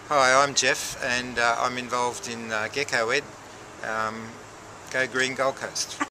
Hi, I'm Jeff and I'm involved in Gecko Ed. Go Green Gold Coast.